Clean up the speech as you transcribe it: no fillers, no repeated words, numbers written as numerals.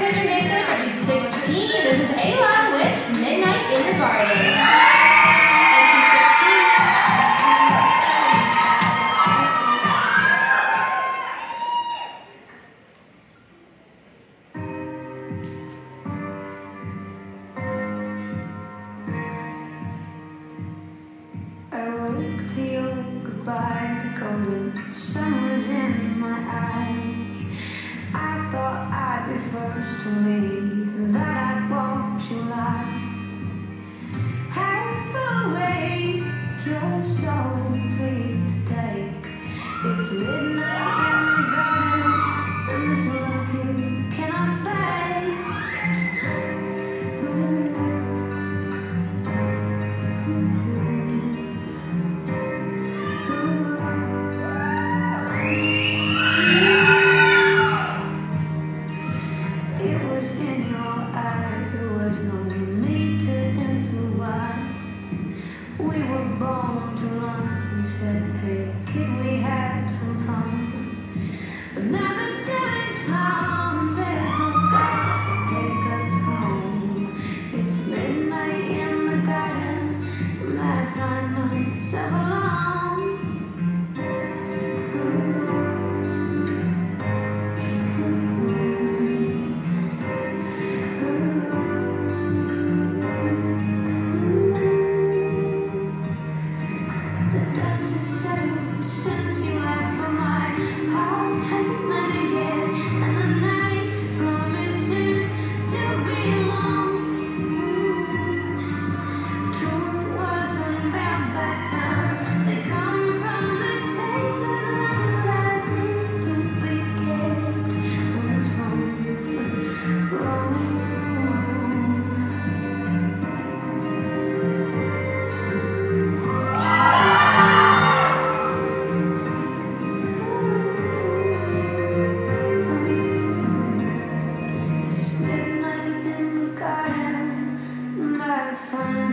Signature Dance for the 16. This is Ayla with Midnight in the Garden. And she's 16. I woke to your goodbye, the golden sun was in my eye. I thought I'd be first to leave, and that I'd watch you lie. Half awake, you're so free to take. It's midnight in the garden, and this love you cannot fake. It was in your eye, there was no need to answer why. We were born to run, we said, hey kid, we had some fun. But now the day is long and there's no God to take us home. It's midnight in the garden, and I find myself alone. The dust has settled since you left, but my heart hasn't landed yet, and the night promises to be long. Truth wasn't about that time. They come from the same that what I did to forget was wrong, wrong. It's midnight in the garden, and I find